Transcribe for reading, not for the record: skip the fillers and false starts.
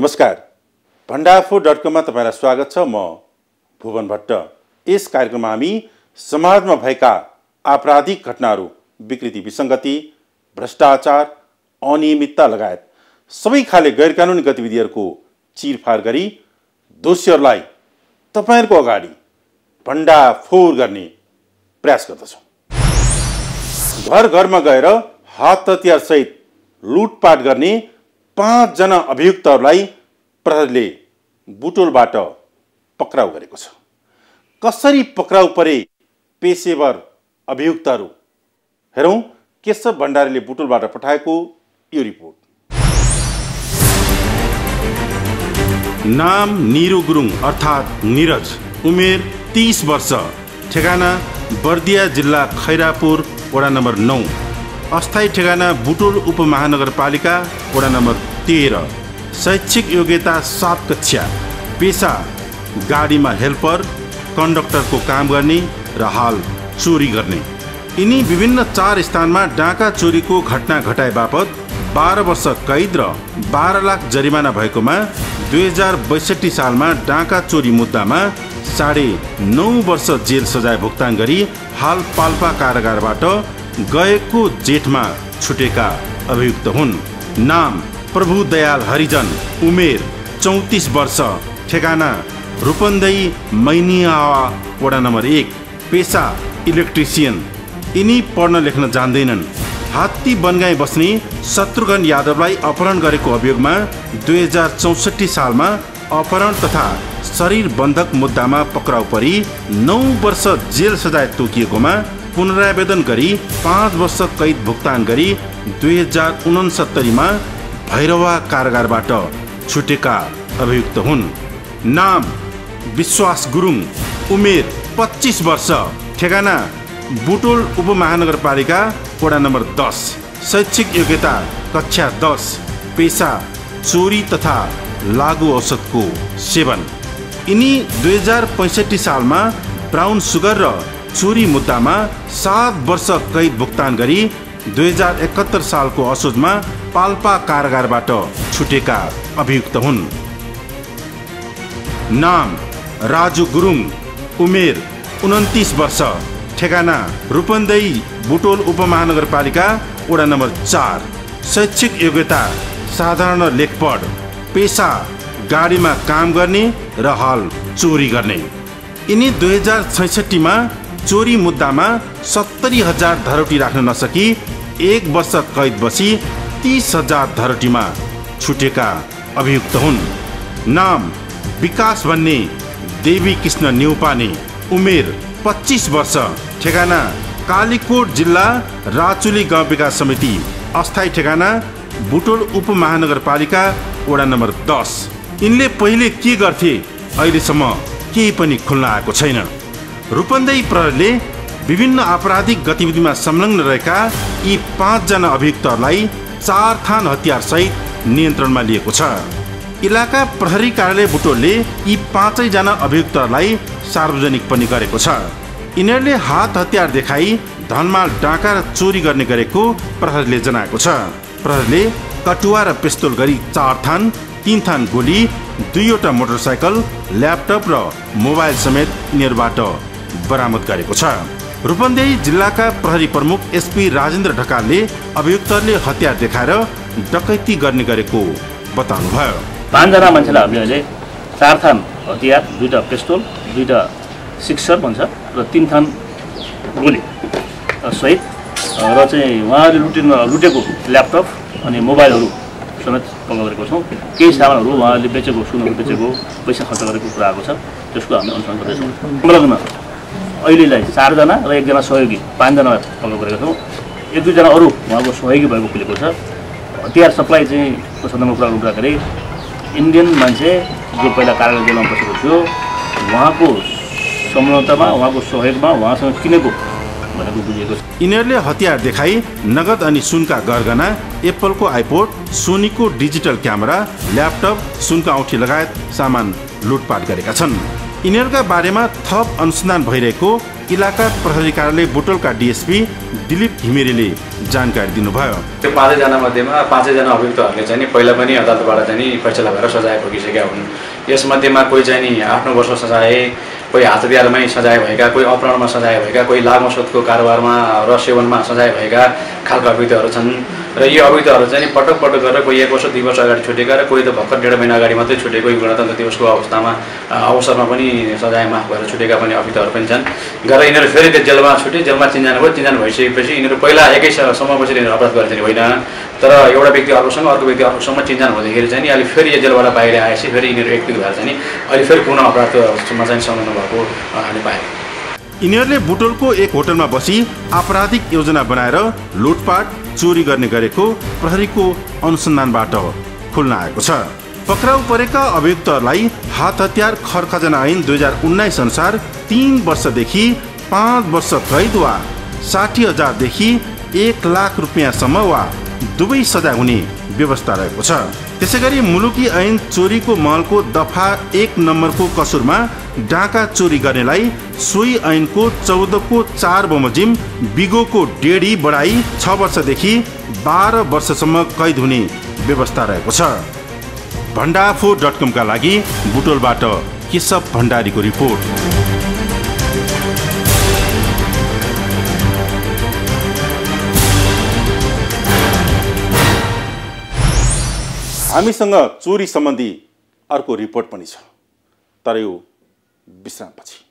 नमस्कार, भण्डारफोर.com मा तपाईलाई स्वागत छ। म भुवन भट्ट। यस कार्यक्रममा हामी समाजमा भएका आपराधिक घटनाहरू, विकृति विसङ्गति, भ्रष्टाचार, अनियमितता लगायत सबै खाले गैरकानुनी गतिविधिहरूको चिरफार गरी दोषीहरूलाई तपाईहरुको अगाडि भण्डारफोर गर्ने प्रयास गर्दछौँ। घर घरमा गएर हात हतियार सहित लुटपाट गर्ने 5 जना अभियुक्तहरूलाई प्रहरीले बुटोलबाट पक्राउ गरेको छ। कसरी पक्राउ परे पेशेवर अभियुक्तहरू, हेरौं केशव भण्डारीले बुटोलबाट पठाएको यो रिपोर्ट। नाम निरु गुरुङ अर्थात् निरज, उमेर 30 वर्ष, ठेगाना बर्दिया जिल्ला खैरापुर वडा नम्बर 9, अस्थायी ठेगाना बुटोल उपमहानगरपालिका वडा नम्बर 13, शैक्षिक योग्यता 7 कक्षा, पेशा गाडीमा हेल्पर कन्डक्टरको काम गर्ने र हाल चोरी गर्ने। यिनी विभिन्न 4 स्थानमा डाका चोरीको घटना घटाए बापत 12 वर्ष कैद र 12 लाख जरिमाना भएकोमा 2062 सालमा डाका चोरी मुद्दामा 9.5 वर्ष जेल सजाय भुक्तान गरी हाल पाल्पा कारागारबाट गएको जेठमा छुटेका अभियुक्त हुन्। नाम प्रभुदयाल हरिजन, उमेर 34 वर्ष, ठेगाना रूपन्देही मैनियावा वडा नम्बर 1, पेशा इलेक्ट्रिसियन। यिनी पढ्न लेख्न जान्दैनन्। हात्ती बनगाई बस्ने शत्रुघ्न यादवलाई अपहरण गरेको अभियोगमा 2064 सालमा अपहरण तथा शरीर बन्धक मुद्दामा पक्राउ परी 9 वर्ष जेल सजाय तोकिएकोमा पुनरावेदन गरी 5 वर्ष कैद भुक्तान गरी 2069 मा भैरवा कारागारबाट छुटेका अभियुक्त हुन्। नाम विश्वास गुरुङ, उमेर 25 वर्ष, ठेगाना बुटोल उपमहानगरपालिका वडा नम्बर 10, शैक्षिक योग्यता कक्षा 10, पेशा चोरी तथा लागु औषधको सेवन। यिनी 2065 सालमा ब्राउन सुगर र चोरी मुद्दामा 7 वर्ष कैद भुक्तान गरी 2071 सालको असोजमा पाल्पा कारागारबाट छुटेका अभियुक्त हुन्। नाम राजु गुरुङ, उमेर 29 वर्ष, ठेगाना रूपन्देही बुटोल उपमहानगरपालिका वडा नम्बर 4, शैक्षिक योग्यता साधारण लेखपढ, पेशा गाडीमा काम गर्ने र हाल चोरी गर्ने। यिनी 2066 मा चोरी मुद्दामा 70,000 धरोटी राख्न नसकी 1 वर्ष कैद बसी 30,000 धरोटीमा छुटेका अभियुक्त हुन्। नाम विकास भन्ने देवी कृष्ण न्यौपाने, उमेर 25 वर्ष, ठेगाना कालीकोट जिल्ला राचुली गाउँ विकास समिति, अस्थायी ठेगाना बुटोल उपमहानगरपालिका वडा नम्बर 10। यिनले पहिले के गर्थे अहिलेसम्म केही पनि खुल्न आएको छैन। रूपन्देही प्रहरीले विभिन्न आपराधिक गतिविधिमा संलग्न रहेका यी 5 जना अभियुक्तहरूलाई 4 थान हतियार सहित नियन्त्रणमा लिएको छ। इलाका प्रहरी कार्यालय बुटोलले यी 5 जना अभियुक्तहरूलाई सार्वजनिक पनि गरेको छ। यिनीहरूले हात हतियार देखाई धनमाल डाका र चोरी गर्ने गरेको प्रहरीले जनाएको छ। प्रहरीले कटुवा र पिस्तोल गरी 4 थान, 3 थान गोली, 2वटा मोटरसाइकल, ल्यापटप र मोबाइल समेत यिनीहरूबाट बरामद गरेको छ। रूपन्देही जिल्लाका प्रहरी प्रमुख एसपी राजेन्द्र ढकालले अभियुक्तहरूले हतियार देखाएर डकैती गर्ने गरेको बताउनुभयो। 5 जना मान्छेलाई हामीले अहिले 4 थान हतियार, 2टा पिस्तोल, 2टा सिक्सर भन्छ र 3 थान गोली सहित र चाहिँ उहाँहरूले लुटेको ल्यापटप अनि मोबाइलहरू समेत पक्राउ गरेको छौँ। केही सामानहरू उहाँहरूले बेचेको, सुनहरू बेचेको, पैसा खर्च गरेको कुरा आएको छ, त्यसको हामी अनुसन्धान गर्दैछौँ। संलग्न अहिलेलाई 4 जना र 1 जना सहयोगी 5 जना पक्राउ गरेका छौँ। 1-2 जना अरू उहाँको सहयोगी भएको खुलेको छ। हतियार सप्लाई चाहिँ को सन्दर्भमा कुरा गर्दाखेरि इन्डियन मान्छे जो पहिला कारागार जेलमा बसेको थियो उहाँको संलग्नतामा, उहाँको सहयोगमा उहाँसँग किनेको भनेको बुझिएको छ। यिनीहरूले हतियार देखाई नगद अनि सुनका गरगना, एप्पलको आइपोड, सोनीको डिजिटल क्यामेरा, ल्यापटप, सुनका औँठी लगायत सामान लुटपाट गरेका छन्। यिनीहरूका बारेमा थप अनुसन्धान भइरहेको इलाका प्रहरी कार्यालय बुटोलका डिएसपी दिलीप घिमिरेले जानकारी दिनुभयो। त्यो 5 जना मध्येमा 5 जना अभियुक्तहरूले चाहिँ नि पहिला पनि अदालतबाट चाहिँ नि फैसला भएर सजाय भोगिसकेका हुन्। यसमध्येमा कोही चाहिँ नि 8-9 वर्ष सजाय, कोही हतियारमै सजाय भएका, कोही अपहरणमा सजाय भएका, कोही लामसोदको कारोबारमा र सेवनमा सजाय भएका खालका अभियुक्तहरू छन्। र यी अभियुक्तहरू चाहिँ नि पटक गरेर कोही 1 वर्ष 2 वर्ष अगाडि छुटेका र कोही त भर्खर 1.5 महिना अगाडि मात्रै छुटेको, गणतन्त्र दिवसको अवसरमा पनि सजाय माफ भएर छुटेका पनि अभियुक्तहरू पनि छन्। गरेर यिनीहरू फेरि त्यो जेलमा छुटे, जेलमा चिन्जान भयो। चिन्जान भइसकेपछि यिनीहरू पहिला एकै समूह बसेर यिनीहरू अपराध गरेको होइन, तर एउटा व्यक्ति अर्कोसँग अर्को व्यक्ति अर्कोसँग चिन्जान हुँदाखेरि चाहिँ नि अहिले फेरि यो जेलबाट बाहिर आएपछि फेरि यिनीहरू एकत्रित भएर चाहिँ नि अहिले फेरि पुनः अपराधमा चाहिँ संलग्न भएको हामी पायौँ। यिनीहरूले बुटोलको एक होटलमा बसी आपराधिक योजना बनाएर लुटपाट चोरी गर्ने गरेको प्रहरीको अनुसन्धानबाट खुल्न आएको छ। पक्राउ परेका अभियुक्तहरूलाई हात हतियार खर्खजना ऐन 2019 अनुसार 3 वर्षदेखि 5 वर्ष कैद वा 60,000 देखि 1 लाख रुपियाँसम्म वा दुवै सजाय हुने व्यवस्था रहेको छ। त्यसैगरी मुलुकी ऐन चोरीको महलको दफा 1 नम्बरको कसुरमा डाका चोरी गर्नेलाई सोही ऐनको 14 बमोजिम बिगोको डेढी बढाई 6 वर्षदेखि 12 वर्षसम्म कैद हुने व्यवस्था रहेको छ। भण्डाफोर.com का लागि बुटोलबाट केशव भण्डारीको रिपोर्ट। हामीसँग चोरी सम्बन्धी अर्को रिपोर्ट पनि छ, तर यो विश्रामपछि।